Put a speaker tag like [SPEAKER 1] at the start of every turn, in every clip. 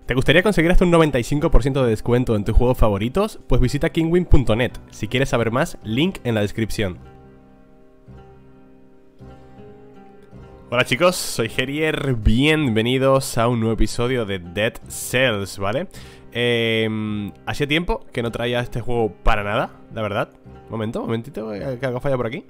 [SPEAKER 1] ¿Te gustaría conseguir hasta un 95% de descuento en tus juegos favoritos? Pues visita kinwin.net. Si quieres saber más, link en la descripción. Hola chicos, soy Gerier, bienvenidos a un nuevo episodio de Dead Cells, ¿vale? Hacía tiempo que no traía este juego para nada, la verdad. Momentito, que algo falla por aquí.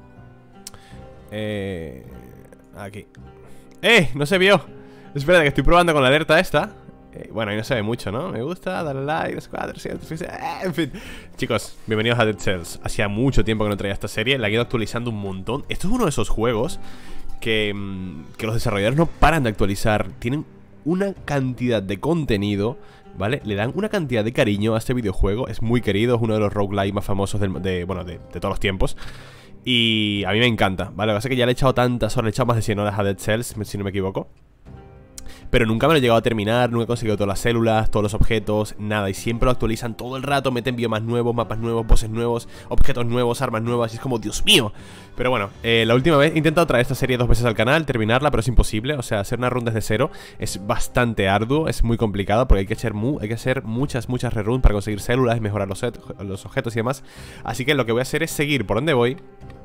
[SPEAKER 1] Aquí. ¡No se vio! Espera, que estoy probando con la alerta esta. Bueno, ahí no se ve mucho, ¿no? Me gusta, dale like, squad, en fin. Chicos, bienvenidos a Dead Cells. Hacía mucho tiempo que no traía esta serie, la he ido actualizando un montón. Esto es uno de esos juegos que los desarrolladores no paran de actualizar. Tienen una cantidad de contenido, ¿vale? Le dan una cantidad de cariño a este videojuego. Es muy querido, es uno de los roguelike más famosos de todos los tiempos. Y a mí me encanta, ¿vale? Lo que pasa es que ya le he echado tantas horas, le he echado más de 100 horas a Dead Cells, si no me equivoco. Pero nunca me lo he llegado a terminar, nunca he conseguido todas las células, todos los objetos, nada. Y siempre lo actualizan todo el rato, meten biomas nuevos, mapas nuevos, bosses nuevos, objetos nuevos, armas nuevas. Y es como, Dios mío. Pero bueno, la última vez he intentado traer esta serie 2 veces al canal, terminarla, pero es imposible. O sea, hacer una run desde cero es bastante arduo, es muy complicado, porque hay que hacer muchas reruns para conseguir células y mejorar los objetos y demás. Así que lo que voy a hacer es seguir por donde voy.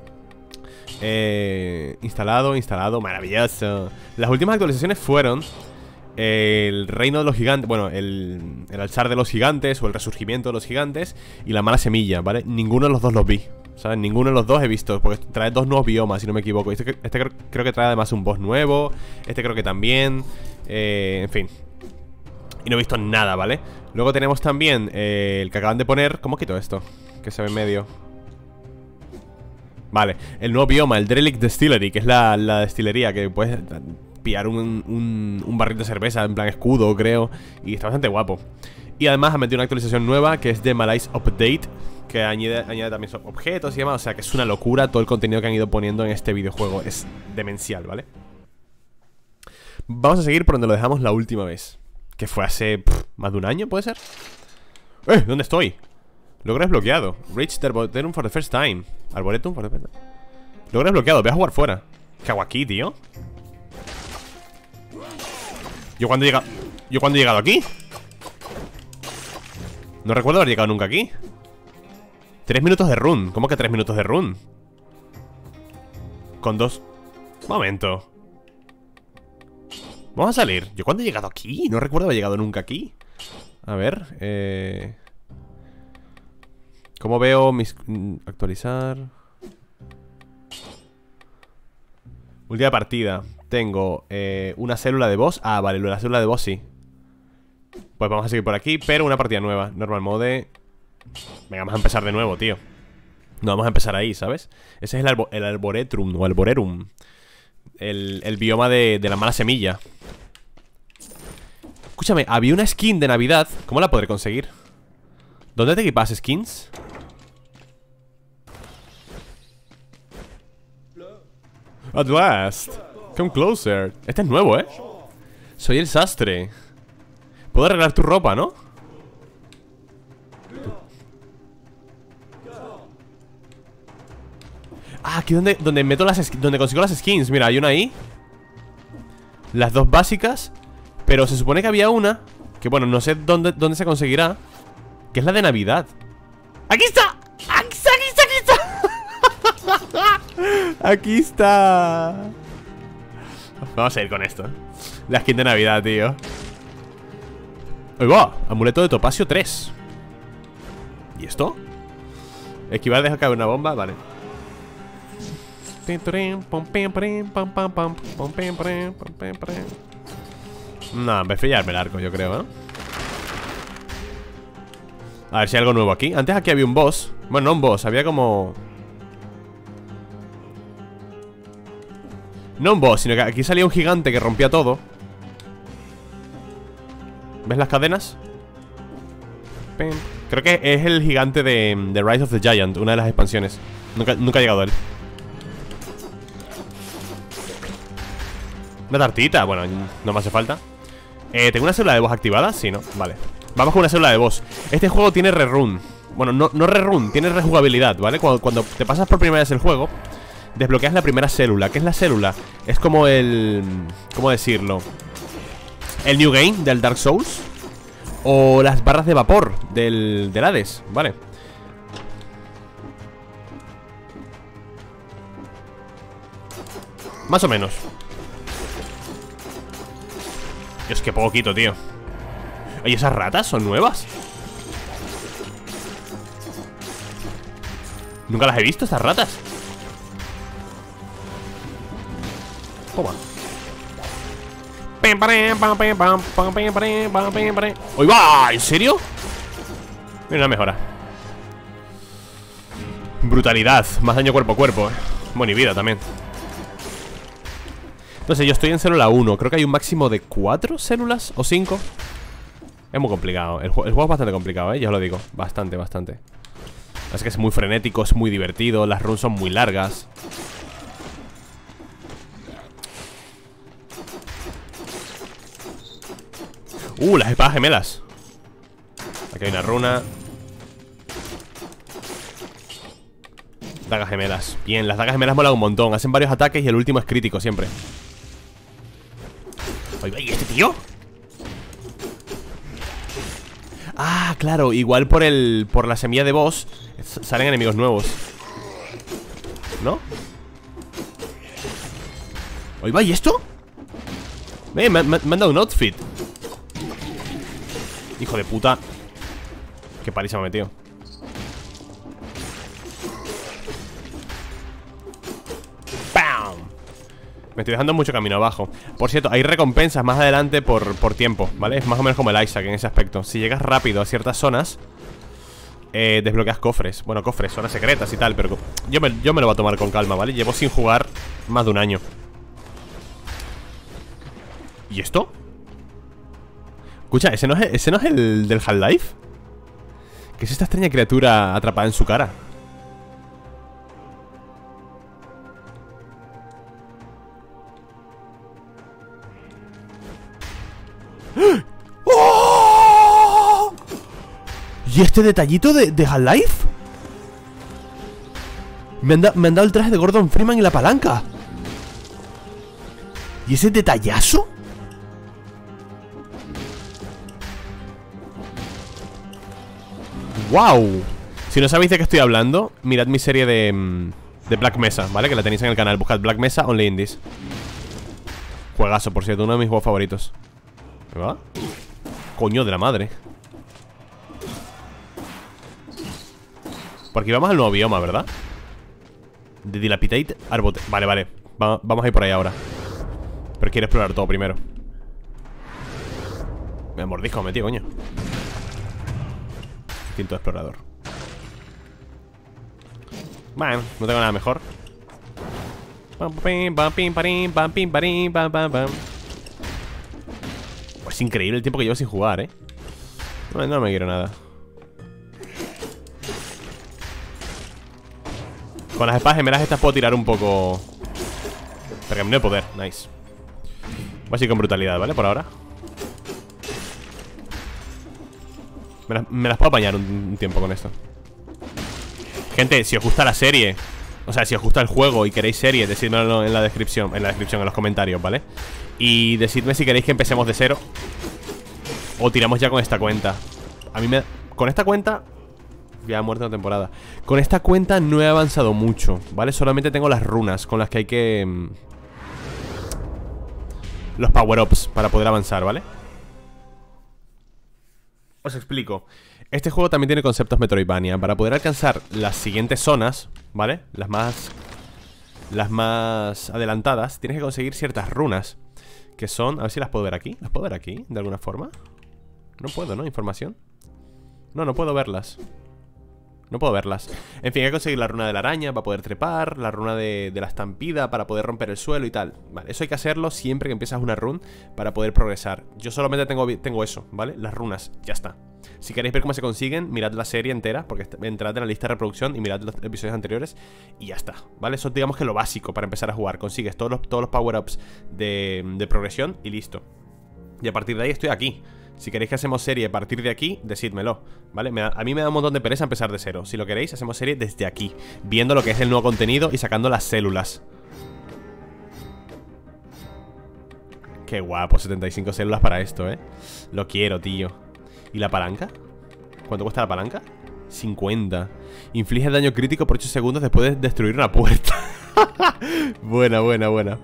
[SPEAKER 1] Instalado, maravilloso. Las últimas actualizaciones fueron el reino de los gigantes, bueno, el alzar de los gigantes o el resurgimiento de los gigantes y la mala semilla, ¿vale? Ninguno de los dos los vi, ¿sabes? Ninguno de los dos he visto, porque trae dos nuevos biomas, si no me equivoco. Este creo que trae además un boss nuevo, este creo que también, en fin. Y no he visto nada, ¿vale? Luego tenemos también el que acaban de poner. ¿Cómo quito esto? Que se ve en medio. Vale, el nuevo bioma, el Derelict Distillery, que es la destilería, que puedes pillar un barril de cerveza en plan escudo, creo. Y está bastante guapo. Y además ha metido una actualización nueva, que es de Malaise Update, que añade también objetos y demás. O sea que es una locura todo el contenido que han ido poniendo en este videojuego. Es demencial, ¿vale? Vamos a seguir por donde lo dejamos la última vez, que fue hace más de un año, ¿puede ser? ¿Dónde estoy? Logro desbloqueado. Reach the Arboretum for the first time. Arboretum for the first time. Logro desbloqueado. Voy a jugar fuera. ¿Qué hago aquí, tío? ¿Yo cuando he llegado aquí? No recuerdo haber llegado nunca aquí. 3 minutos de run. ¿Cómo que 3 minutos de run? Con dos... Momento. Vamos a salir. ¿Yo cuando he llegado aquí? No recuerdo haber llegado nunca aquí. A ver, ¿cómo veo mis... actualizar? Última partida. Tengo una célula de boss. Ah, vale, la célula de boss sí. Pues vamos a seguir por aquí, pero una partida nueva. Normal mode. Venga, vamos a empezar de nuevo, tío. No vamos a empezar ahí, ¿sabes? Ese es el Arboretum o Arboretum. El bioma de la mala semilla. Escúchame, había una skin de Navidad. ¿Cómo la podré conseguir? ¿Dónde te equipas skins? At last. Come closer. Este es nuevo, ¿eh? Soy el sastre. Puedo arreglar tu ropa, ¿no? Ah, aquí donde meto donde consigo las skins. Mira, hay una ahí. Las dos básicas. Pero se supone que había una que, bueno, no sé dónde se conseguirá, que es la de Navidad. ¡Aquí está! ¡Aquí está! ¡Aquí está! Vamos a ir con esto. La skin de Navidad, tío. ¡Ahí va! Amuleto de Topacio 3. ¿Y esto? Esquivar, deja caer una bomba, vale. No, prefiero llevarme el arco, yo creo, ¿eh? A ver si hay algo nuevo aquí. Antes aquí había un boss. Bueno, no un boss, había como... No un boss, sino que aquí salía un gigante que rompía todo. ¿Ves las cadenas? Creo que es el gigante de Rise of the Giant, una de las expansiones. Nunca he llegado a él. Una tartita, bueno, no me hace falta. ¿Tengo una célula de boss activada? Sí, ¿no? Vale. Vamos con una célula de boss. Este juego tiene rerun. Bueno, no rerun, tiene rejugabilidad, ¿vale? Cuando te pasas por primera vez el juego, desbloqueas la primera célula. ¿Qué es la célula? Es como el... ¿cómo decirlo? el New Game del Dark Souls o las barras de vapor del Hades, vale. Más o menos. Dios, qué poquito, tío. Oye, ¿esas ratas son nuevas? Nunca las he visto, estas ratas. Toma. ¡Uy, va! ¿En serio? Mira, una mejora. Brutalidad, más daño cuerpo a cuerpo, Bueno, y vida también. Entonces yo estoy en célula 1. Creo que hay un máximo de 4 células o 5. Es muy complicado, el juego es bastante complicado, ya os lo digo. Bastante, bastante. Es que es muy frenético, es muy divertido. Las runs son muy largas. Las espadas gemelas. Aquí hay una runa. Dagas gemelas. Bien, las dagas gemelas molan un montón. Hacen varios ataques y el último es crítico siempre. Oye, ¿y este tío? Ah, claro, igual por la semilla de boss salen enemigos nuevos, ¿no? Oye, va, ¿y esto? Me han dado un outfit. Hijo de puta. Qué paliza me ha metido. ¡Pam! Me estoy dejando mucho camino abajo. Por cierto, hay recompensas más adelante por tiempo, ¿vale? Es más o menos como el Isaac en ese aspecto. Si llegas rápido a ciertas zonas, desbloqueas cofres. Bueno, cofres, zonas secretas y tal. Pero yo me lo voy a tomar con calma, ¿vale? Llevo sin jugar más de un año. ¿Y esto? Escucha, ¿ese no es el del Half-Life? ¿Qué es esta extraña criatura atrapada en su cara? ¡Oh! ¿Y este detallito de Half-Life? Me han dado el traje de Gordon Freeman y la palanca. ¿Y ese detallazo? ¡Wow! Si no sabéis de qué estoy hablando, mirad mi serie de Black Mesa, ¿vale? Que la tenéis en el canal. Buscad Black Mesa Only Indies. Juegazo, por cierto, uno de mis juegos favoritos. ¿Me va? Coño de la madre. Por aquí vamos al nuevo bioma, ¿verdad? De Dilapidate Arbote. Vale, vale. Vamos a ir por ahí ahora. Pero quiero explorar todo primero. Me mordisco, metido, coño. Instinto explorador. Bueno, no tengo nada mejor. Es increíble el tiempo que llevo sin jugar, No me quiero nada. Con las espadas gemelas estas puedo tirar un poco. Pergamino de poder, nice. Voy así con brutalidad, ¿vale? Por ahora me las puedo apañar un tiempo con esto. Gente, si os gusta la serie, o sea, si os gusta el juego y queréis serie, decídmelo en la descripción, en los comentarios, ¿vale? Y decidme si queréis que empecemos de cero o tiramos ya con esta cuenta. Con esta cuenta ya ha muerto la temporada. Con esta cuenta no he avanzado mucho, ¿vale? Solamente tengo las runas con las que hay que los power-ups para poder avanzar, ¿vale? Os explico. Este juego también tiene conceptos Metroidvania. Para poder alcanzar las siguientes zonas, ¿vale? Las más adelantadas, tienes que conseguir ciertas runas, que son... A ver si las puedo ver aquí. ¿Las puedo ver aquí, de alguna forma? No puedo, ¿no? ¿Información? No puedo verlas. No puedo verlas. En fin, hay que conseguir la runa de la araña para poder trepar, la runa de la estampida para poder romper el suelo y tal. Vale, eso hay que hacerlo siempre que empiezas una run para poder progresar. Yo solamente tengo eso, ¿vale? Las runas, ya está. Si queréis ver cómo se consiguen, mirad la serie entera, porque entrad en la lista de reproducción y mirad los episodios anteriores y ya está, ¿vale? Eso digamos que lo básico para empezar a jugar. Consigues todos los power-ups de progresión y listo. Y a partir de ahí estoy aquí. Si queréis que hacemos serie a partir de aquí, decídmelo, ¿vale? A mí me da un montón de pereza empezar de cero. Si lo queréis, hacemos serie desde aquí, viendo lo que es el nuevo contenido y sacando las células. Qué guapo, 75 células para esto, Lo quiero, tío. ¿Y la palanca? ¿Cuánto cuesta la palanca? 50. Inflige daño crítico por 8 segundos después de destruir una puerta. Buena, buena, buena.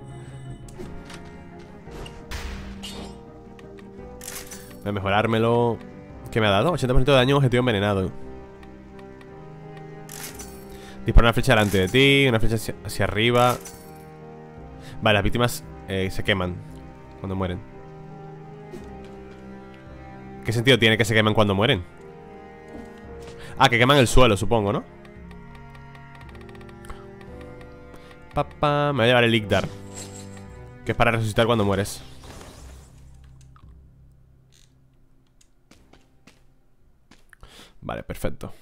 [SPEAKER 1] Voy a mejorármelo. ¿Qué me ha dado? 80% de daño a un objetivo envenenado. Dispara una flecha delante de ti, una flecha hacia arriba. Vale, las víctimas se queman cuando mueren. ¿Qué sentido tiene que se queman cuando mueren? Ah, que queman el suelo, supongo, ¿no? Me voy a llevar el Igdar, que es para resucitar cuando mueres. Vale, perfecto.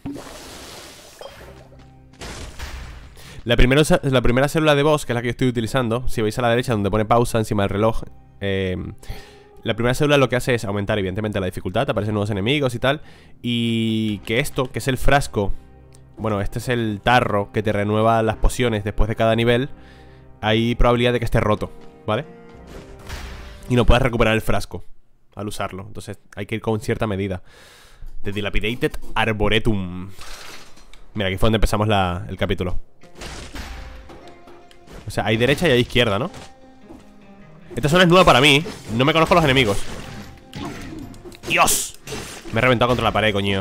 [SPEAKER 1] La primera célula de boss, que es la que yo estoy utilizando, si veis a la derecha donde pone pausa encima del reloj, la primera célula lo que hace es aumentar evidentemente la dificultad, te aparecen nuevos enemigos y tal. Y que esto, que es el frasco, bueno, este es el tarro que te renueva las pociones después de cada nivel. Hay probabilidad de que esté roto, ¿vale? Y no puedas recuperar el frasco al usarlo, entonces hay que ir con cierta medida. The Dilapidated Arboretum. Mira, aquí fue donde empezamos el capítulo. O sea, hay derecha y hay izquierda, ¿no? Esta zona es nueva para mí. No me conozco los enemigos. ¡Dios! Me he reventado contra la pared, coño.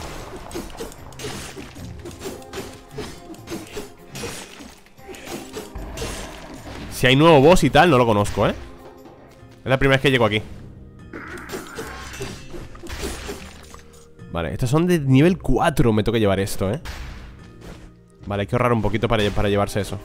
[SPEAKER 1] Si hay nuevo boss y tal, no lo conozco, Es la primera vez que llego aquí. Vale, estos son de nivel 4. Me toca llevar esto, Vale, hay que ahorrar un poquito para llevarse eso.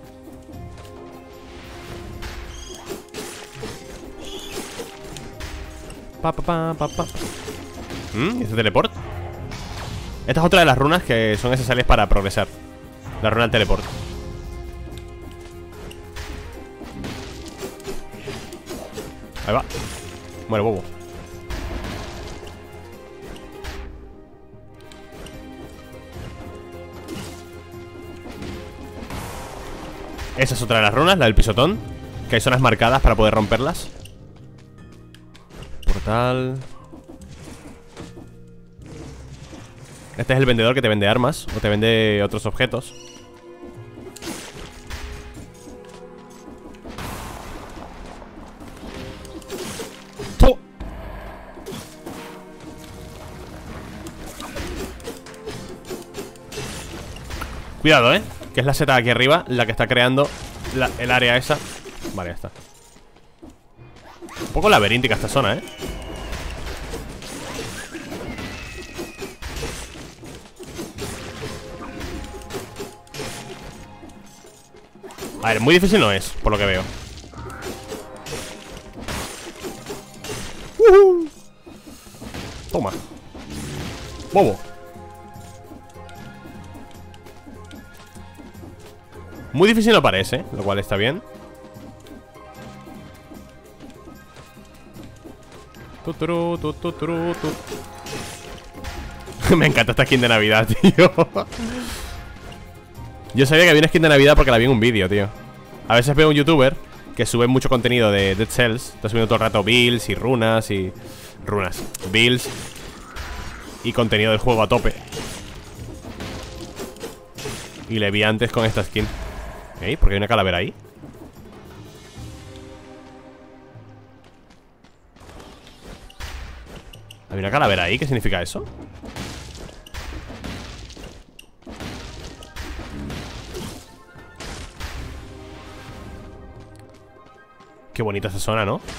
[SPEAKER 1] ¿Y este teleport? Esta es otra de las runas que son necesarias para progresar. La runa del teleport. Ahí va. Muere, bobo. Esa es otra de las runas, la del pisotón. Que hay zonas marcadas para poder romperlas. Portal. Este es el vendedor que te vende armas o te vende otros objetos. ¡Oh! Cuidado, que es la seta de aquí arriba la que está creando el área esa. Vale, ya está. Un poco laberíntica esta zona, A ver, muy difícil no es, por lo que veo. Toma. Bobo. Muy difícil no parece, lo cual está bien. Me encanta esta skin de Navidad, tío. Yo sabía que había una skin de Navidad porque la vi en un vídeo, tío. A veces veo un youtuber que sube mucho contenido de Dead Cells. Está subiendo todo el rato builds y runas y... builds y contenido del juego a tope. Y le vi antes con esta skin. ¿Por qué hay una calavera ahí? ¿Hay una calavera ahí? ¿Qué significa eso? Qué bonita esa zona, ¿no?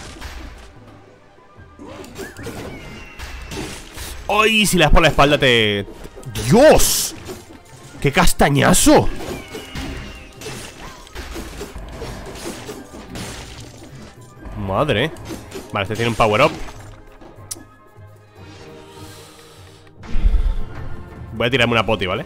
[SPEAKER 1] ¡Ay! Si le das por la espalda te... ¡Dios! ¡Qué castañazo! Madre. Vale, este tiene un power up. Voy a tirarme una poti, ¿vale?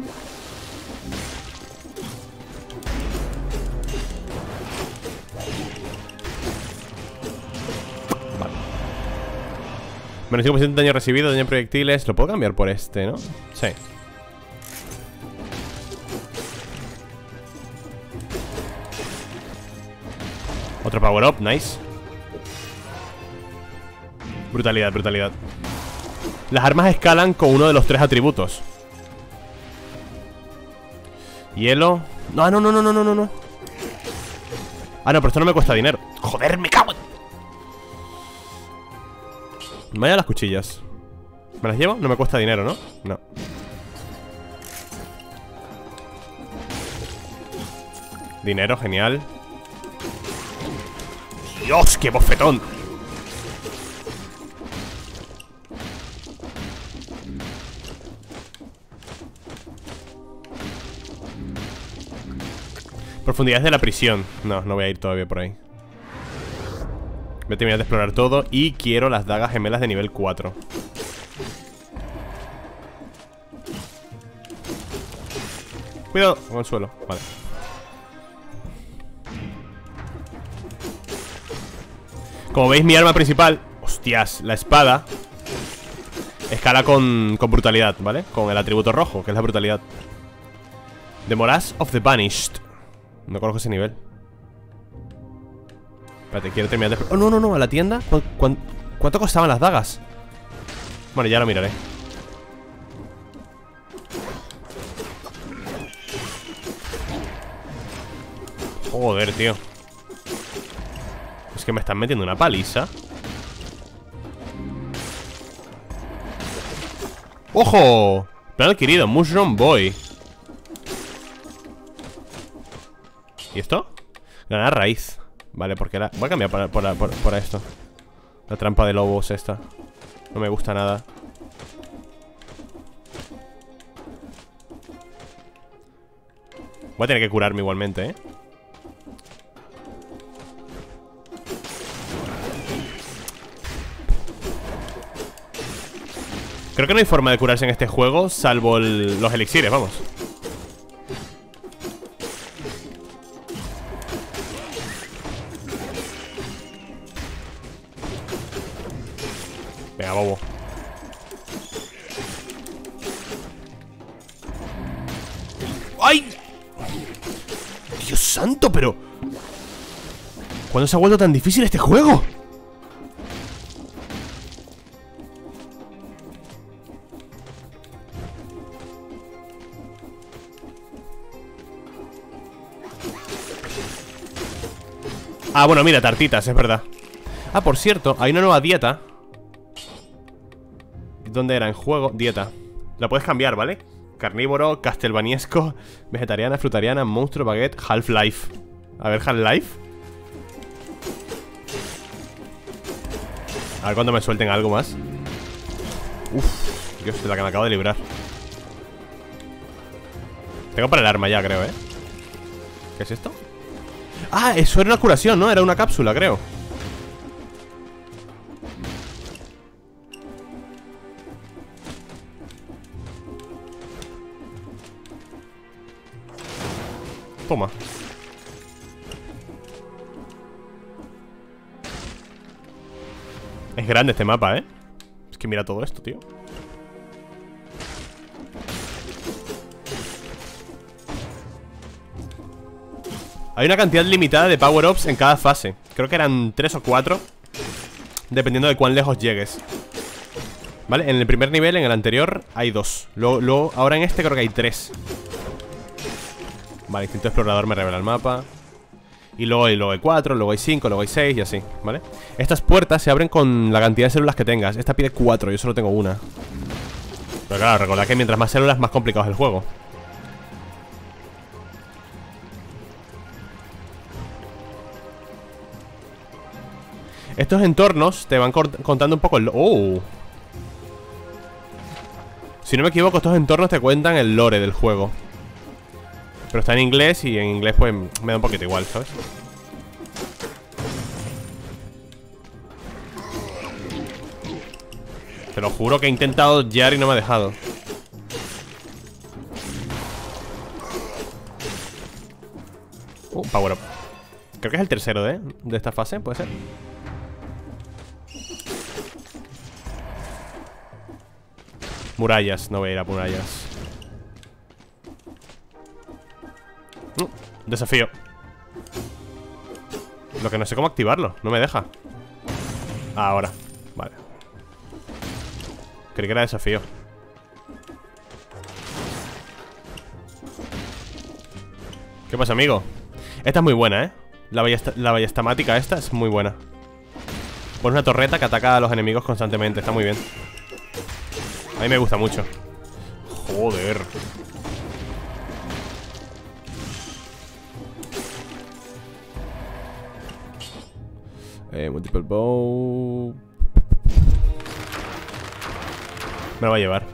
[SPEAKER 1] Vale. Menos 5% de daño recibido, daño en proyectiles. Lo puedo cambiar por este, ¿no? Sí. Otro power up, nice. Brutalidad, brutalidad. Las armas escalan con uno de los 3 atributos. Hielo. No, no, no, no, no, no, no. Ah, no, pero esto no me cuesta dinero. Joder, me cago en... Vaya las cuchillas. ¿Me las llevo? No me cuesta dinero, ¿no? No. Dinero, genial. ¡Dios, qué bofetón! Profundidades de la prisión. No, no voy a ir todavía por ahí. Voy a terminar de explorar todo. Y quiero las dagas gemelas de nivel 4. Cuidado con el suelo, vale. Como veis, mi arma principal, hostias, la espada, escala con brutalidad, ¿vale? Con el atributo rojo, que es la brutalidad. The Morass of the Banished. No conozco ese nivel. Espérate, quiero terminar de... Oh, no, no, no, a la tienda. ¿Cuánto costaban las dagas? Bueno, ya lo miraré. Joder, tío. Es que me están metiendo una paliza. ¡Ojo! Plan adquirido, Mushroom Boy. ¿Y esto? Ganar raíz. Vale, porque la... voy a cambiar por esto. La trampa de lobos esta. No me gusta nada. Voy a tener que curarme igualmente, ¿eh? Creo que no hay forma de curarse en este juego, salvo los elixires, vamos. Venga, bobo. ¡Ay! ¡Dios santo, pero! ¿Cuándo se ha vuelto tan difícil este juego? Ah, bueno, mira, tartitas, es verdad. Ah, por cierto, hay una nueva dieta. ¿Dónde era? En juego, dieta. La puedes cambiar, ¿vale? Carnívoro, castelvaniesco, vegetariana, frutariana, monstruo, baguette, Half-Life. A ver, Half-Life. A ver cuando me suelten algo más. Uf, Dios, de la que me acabo de librar. Tengo para el arma ya, creo, ¿eh? ¿Qué es esto? Ah, eso era una curación, ¿no? Era una cápsula, creo. Toma. Es grande este mapa, ¿eh? Es que mira todo esto, tío. Hay una cantidad limitada de power-ups en cada fase. Creo que eran 3 o 4, dependiendo de cuán lejos llegues. Vale, en el primer nivel, en el anterior, hay 2. Luego, ahora en este creo que hay 3. Vale, instinto explorador me revela el mapa. Y luego hay 4, luego hay 5, luego hay 6 y así, ¿vale? Estas puertas se abren con la cantidad de células que tengas. Esta pide 4, yo solo tengo una. Pero claro, recordad que mientras más células, más complicado es el juego. Estos entornos te van contando un poco el... ¡Oh! Si no me equivoco, estos entornos te cuentan el lore del juego. Pero está en inglés y en inglés pues me da un poquito igual, ¿sabes? Te lo juro que he intentado dodgear y no me ha dejado. Power up. Creo que es el tercero de esta fase, ¿puede ser? Murallas, no voy a ir a murallas. Desafío. Lo que no sé cómo activarlo, no me deja. Ahora, vale. Creí que era desafío. ¿Qué pasa, amigo? Esta es muy buena, ¿eh? La ballestamática esta es muy buena. Pones una torreta que ataca a los enemigos constantemente. Está muy bien. A mí me gusta mucho. Joder. Multiple bow. Me lo va a llevar.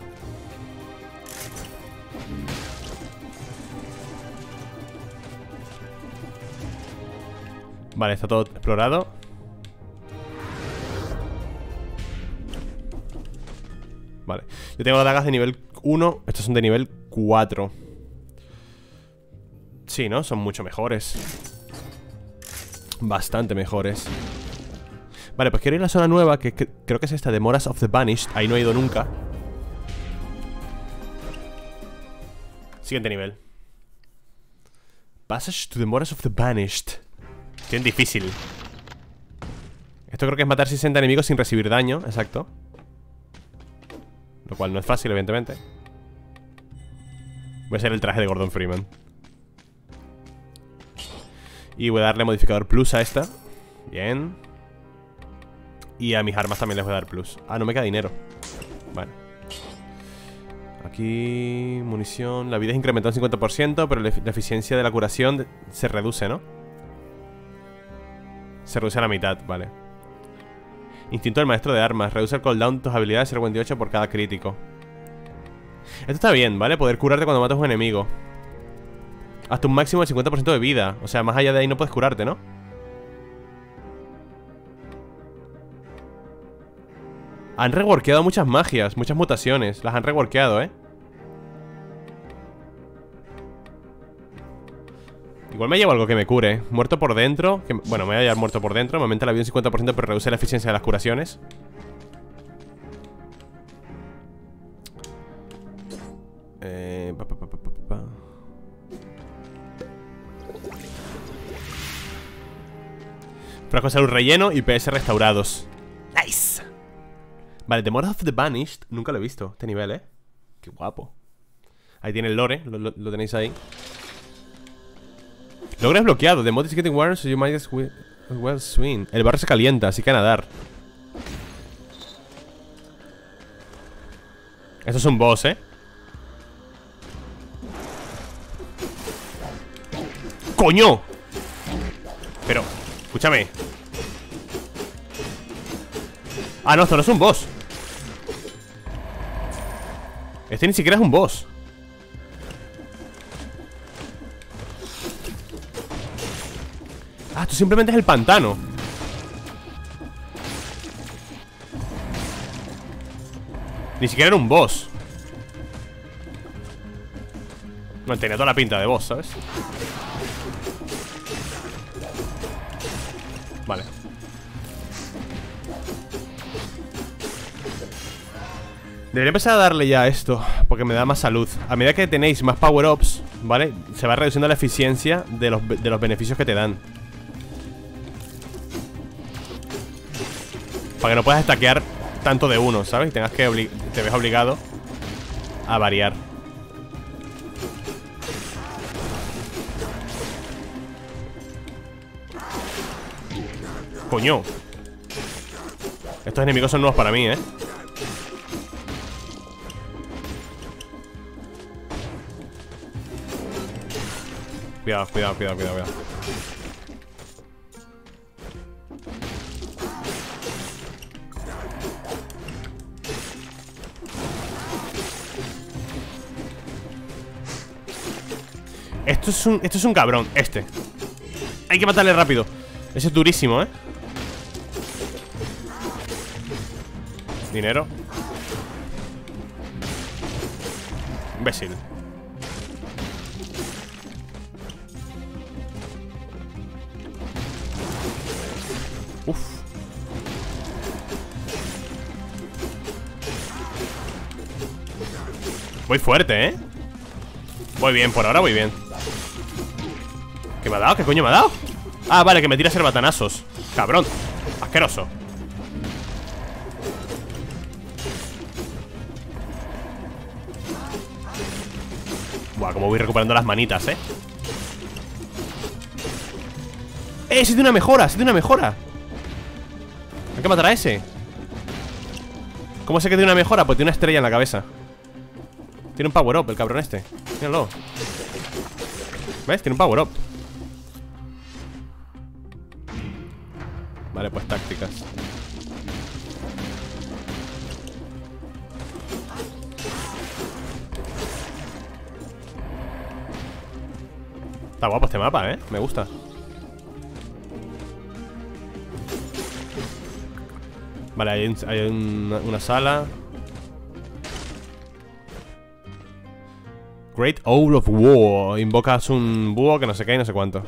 [SPEAKER 1] Vale, está todo explorado. Vale, yo tengo las dagas de nivel 1. Estas son de nivel 4. Sí, ¿no? Son mucho mejores. Bastante mejores. Vale, pues quiero ir a la zona nueva, que creo que es esta de Moras of the Banished. Ahí no he ido nunca. Siguiente nivel. Passage to the Moras of the Banished. Bien difícil. Esto creo que es matar 60 enemigos sin recibir daño. Exacto. Lo cual no es fácil, evidentemente. Voy a hacer el traje de Gordon Freeman. Y voy a darle modificador plus a esta. Bien. Y a mis armas también les voy a dar plus. Ah, no me queda dinero. Vale. Aquí... munición. La vida es incrementada un 50%, pero la eficiencia de la curación se reduce, ¿no? Se reduce a la mitad, vale. Instinto del maestro de armas. Reduce el cooldown de tus habilidades 0,28 por cada crítico. Esto está bien, ¿vale? Poder curarte cuando matas a un enemigo. Hasta un máximo del 50% de vida. O sea, más allá de ahí no puedes curarte, ¿no? Han reworkeado muchas magias, muchas mutaciones. Las han reworkeado, ¿eh? Igual me llevo algo que me cure. Muerto por dentro que, bueno, me voy a llevar muerto por dentro. Me aumenta la vida un 50%, pero reduce la eficiencia de las curaciones. Frasco de salud relleno y PS restaurados. Nice. Vale, The Moras of the Banished. Nunca lo he visto, este nivel, ¿eh? Qué guapo. Ahí tiene el lore, lo tenéis ahí. Logro desbloqueado. The mod is getting warm, so you might as well swim. El barro se calienta, así que a nadar. Esto es un boss, ¿eh? ¡Coño! Pero, escúchame. Ah, no, esto no es un boss. Este ni siquiera es un boss. Ah, esto simplemente es el pantano. Ni siquiera era un boss. No, tenía toda la pinta de boss, ¿sabes? Vale. Debería empezar a darle ya a esto, porque me da más salud. A medida que tenéis más power-ups, ¿vale? Se va reduciendo la eficiencia de los beneficios que te dan. Para que no puedas stackear tanto de uno, ¿sabes? Y tengas que te ves obligado a variar. Coño. Estos enemigos son nuevos para mí, ¿eh? Cuidado, cuidado, cuidado, cuidado, cuidado. Esto es un cabrón, este. Hay que matarle rápido. Ese es durísimo, ¿eh? Dinero. Imbécil. Uf. Voy fuerte, ¿eh? Voy bien, por ahora voy bien. ¿Qué me ha dado? ¿Qué coño me ha dado? Ah, vale, que me tira serbatanazos. Cabrón, asqueroso. Buah, como voy recuperando las manitas, ¡Sí tiene una mejora! ¡Sí tiene una mejora! Hay que matar a ese. ¿Cómo sé que tiene una mejora? Pues tiene una estrella en la cabeza. Tiene un power up el cabrón este. Míralo. ¿Ves? Tiene un power up. Vale, pues tácticas. Está guapo este mapa, me gusta. Vale, hay una sala. Great Owl of War. Invocas un búho que no sé qué y no sé cuánto.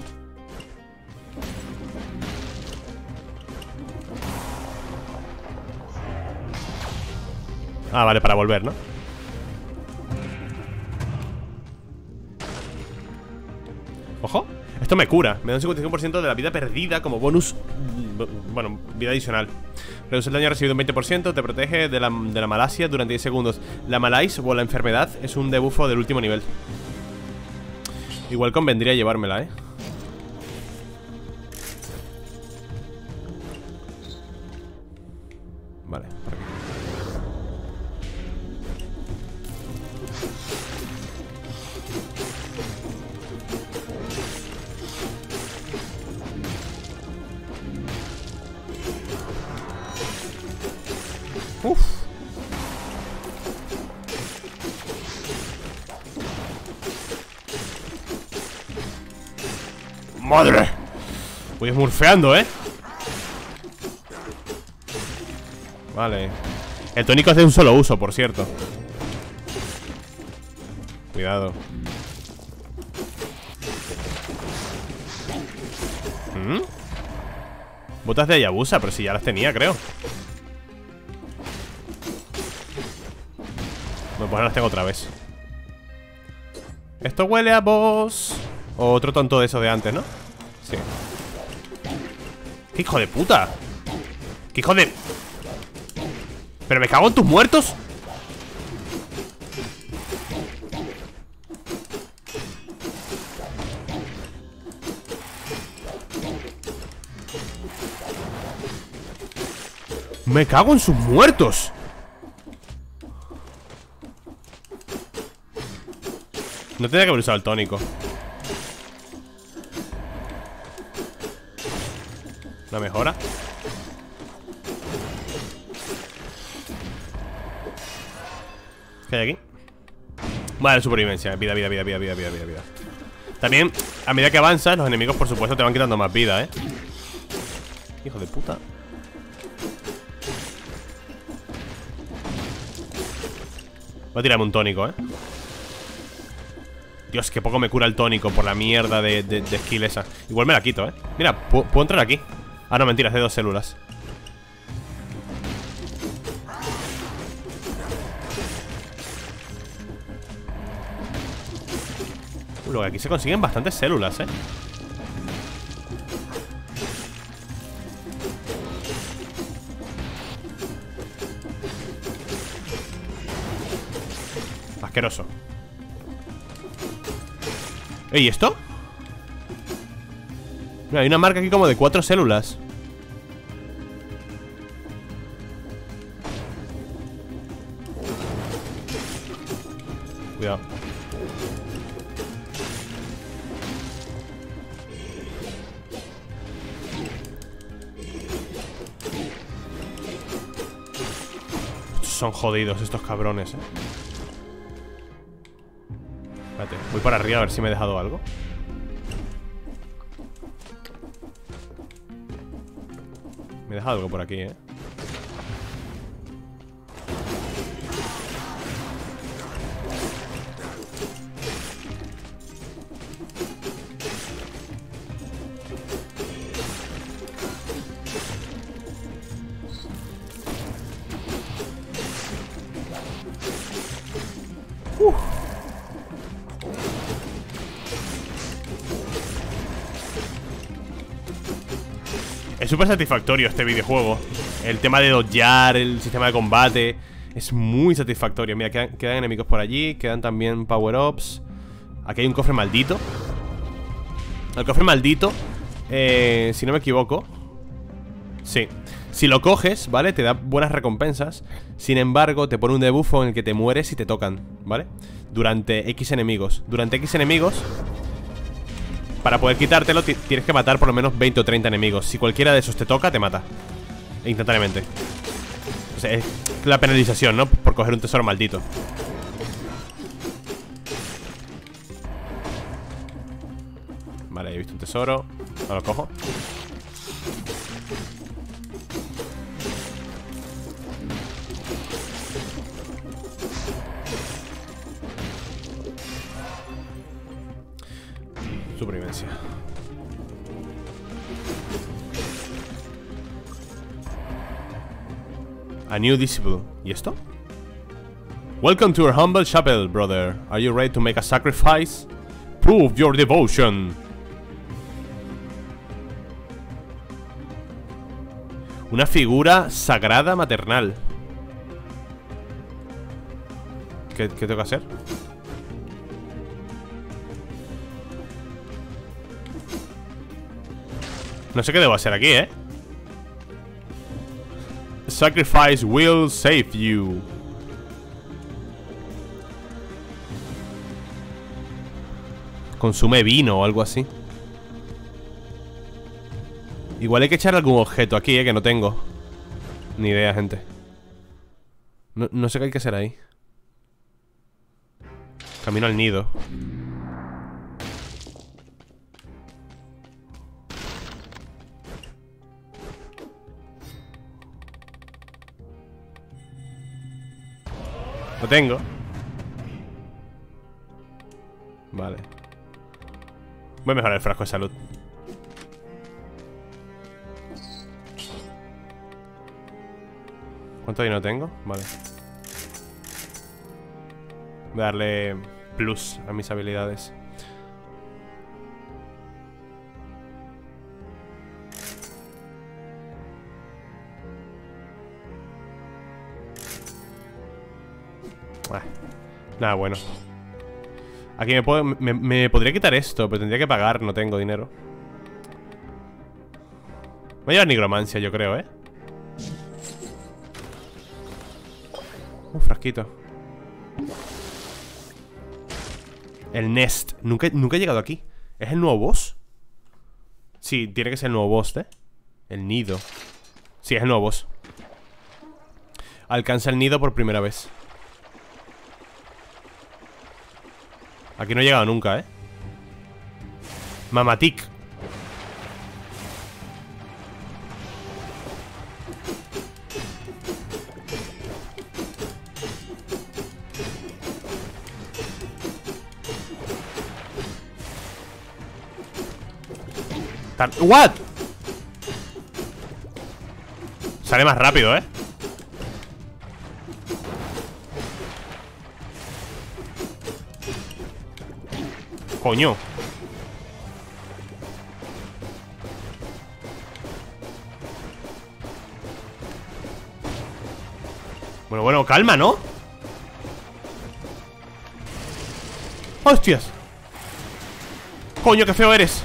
[SPEAKER 1] Ah, vale, para volver, ¿no? Ojo, esto me cura. Me da un 55% de la vida perdida como bonus. Bueno, vida adicional. Reduce el daño recibido un 20%. Te protege de la malasia durante 10 segundos. La malaise o la enfermedad es un debuffo del último nivel. Igual convendría llevármela, Vale, por aquí. Uf. ¡Madre! Voy smurfeando, Vale. El tónico es de un solo uso, por cierto. Cuidado. Botas de Hayabusa, pero si ya las tenía, creo. Bueno, pues ahora las tengo otra vez. Esto huele a boss. O otro tonto de eso de antes, ¿no? Sí. ¡Qué hijo de puta! ¡Qué hijo de... ¡Pero me cago en tus muertos! ¡Me cago en sus muertos! No tenía que haber usado el tónico. ¿Una mejora? ¿Qué hay aquí? Vale, supervivencia. Vida. También, a medida que avanzas, los enemigos, por supuesto, te van quitando más vida, Hijo de puta. Voy a tirarme un tónico, Dios, que poco me cura el tónico por la mierda de skill esa. Igual me la quito, Mira, puedo entrar aquí. Ah, no, mentira, es de 2 células. Luego aquí se consiguen bastantes células, Asqueroso. ¿Y esto? Mira, hay una marca aquí como de 4 células. Cuidado. Son jodidos estos cabrones, Espérate, voy para arriba a ver si me he dejado algo. Me he dejado algo por aquí, Es súper satisfactorio este videojuego. El tema de dodgear, el sistema de combate es muy satisfactorio. Mira, quedan enemigos por allí. Quedan también power-ups. Aquí hay un cofre maldito. El cofre maldito, si no me equivoco, sí, si lo coges, ¿vale? Te da buenas recompensas. Sin embargo, te pone un debuffo en el que te mueres y te tocan, ¿vale? Durante X enemigos. Durante X enemigos, para poder quitártelo, tienes que matar por lo menos 20 o 30 enemigos. Si cualquiera de esos te toca, te mata instantáneamente. O sea, es la penalización, ¿no? Por coger un tesoro maldito. Vale, he visto un tesoro. No lo cojo. Supervivencia. A new disciple. ¿Y esto? Welcome to our humble chapel, brother. Are you ready to make a sacrifice? Prove your devotion. Una figura sagrada maternal. ¿Qué tengo que hacer? No sé qué debo hacer aquí, ¿eh? Sacrifice will save you. Consume vino o algo así. Igual hay que echar algún objeto aquí, que no tengo. Ni idea, gente. No sé qué hay que hacer ahí. Camino al nido. Lo tengo. Vale. Voy a mejorar el frasco de salud. ¿Cuánto dinero tengo? Vale. Voy a darle plus a mis habilidades. Nada, bueno. Aquí me podría quitar esto, pero tendría que pagar, no tengo dinero. Voy a llevar nigromancia, yo creo, ¿eh? Un frasquito. El Nest. Nunca he llegado aquí. ¿Es el nuevo boss? Sí, tiene que ser el nuevo boss, ¿eh? El nido. Sí, es el nuevo boss. Alcanza el nido por primera vez. Aquí no he llegado nunca, ¿eh? Mamatic. ¿What? Sale más rápido, ¿eh? Coño. Bueno, calma, ¿no? ¡Hostias! Coño, qué feo eres.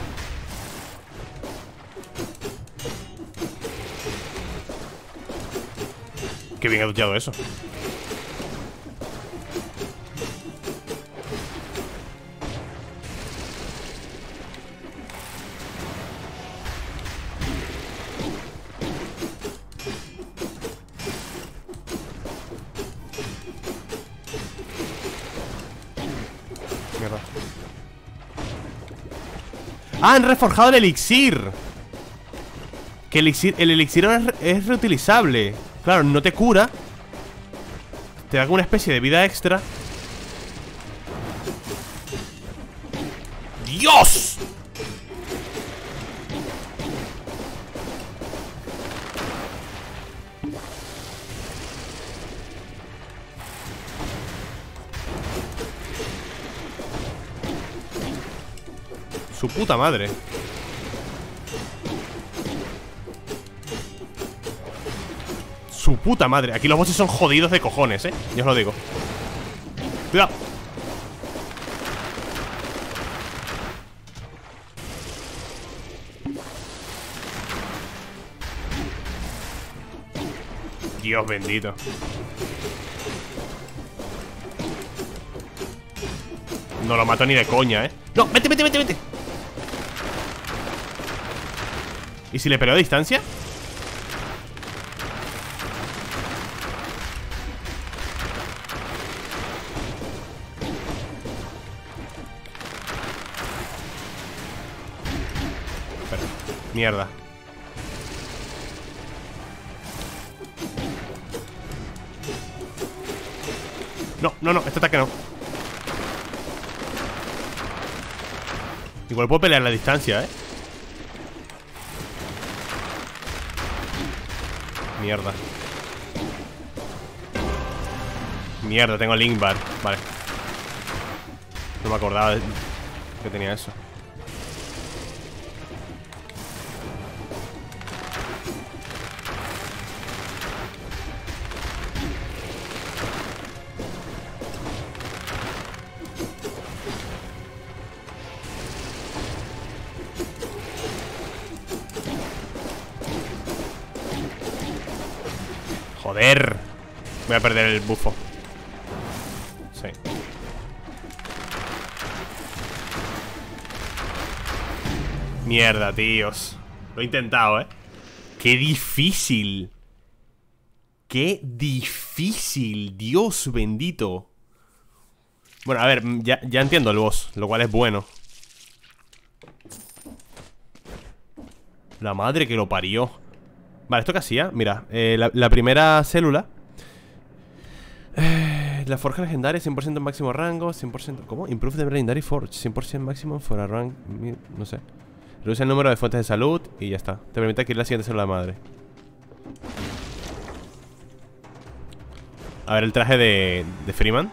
[SPEAKER 1] Qué bien he duchado eso. Mierda. ¡Ah! Han reforjado el elixir. Que el elixir es reutilizable. Claro, no te cura. Te da como una especie de vida extra. ¡Dios! Su puta madre. Su puta madre. Aquí los bosses son jodidos de cojones, yo os lo digo. Cuidado. Dios bendito. No lo mato ni de coña, ¿eh? No, vete, vete, vete, vete. ¿Y si le peleo a distancia? Mierda. No, no, no, este ataque no. Igual puedo pelear a la distancia, ¿eh? Mierda. Mierda, tengo Link Bar. Vale. No me acordaba que tenía eso. Joder. Voy a perder el bufo. Sí. Mierda, tíos. Lo he intentado, ¿eh? Qué difícil. Qué difícil. Dios bendito. Bueno, a ver, ya entiendo el boss, lo cual es bueno. La madre que lo parió. Vale, ¿esto qué hacía? Mira, la primera célula. La forja legendaria, 100% máximo rango, 100%... ¿Cómo? Improve the Legendary Forge, 100% máximo for a rank... No sé. Reduce el número de fuentes de salud y ya está. Te permite adquirir la siguiente célula madre. A ver el traje de Freeman.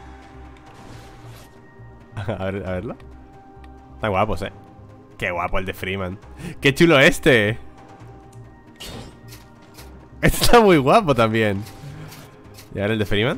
[SPEAKER 1] A verlo. Están guapos, Qué guapo el de Freeman. Qué chulo este. Este está muy guapo también. ¿Y ahora el de Freeman?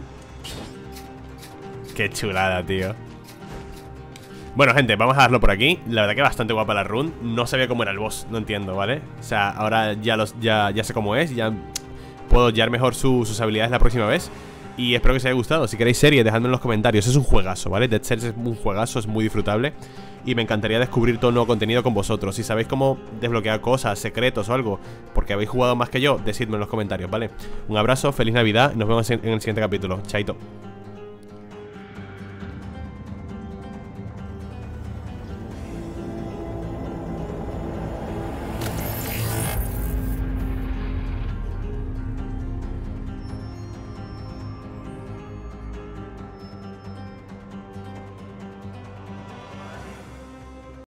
[SPEAKER 1] Qué chulada, tío. Bueno, gente, vamos a dejarlo por aquí. La verdad que bastante guapa la run. No sabía cómo era el boss, no entiendo, ¿vale? O sea, ahora ya sé cómo es. Ya puedo hallar mejor sus habilidades la próxima vez. Y espero que os haya gustado. Si queréis serie, dejadme en los comentarios. Es un juegazo, ¿vale? Dead Cells es un juegazo, es muy disfrutable. Y me encantaría descubrir todo nuevo contenido con vosotros. Si sabéis cómo desbloquear cosas, secretos o algo, porque habéis jugado más que yo, decidme en los comentarios, ¿vale? Un abrazo, feliz Navidad. Nos vemos en el siguiente capítulo. Chaito.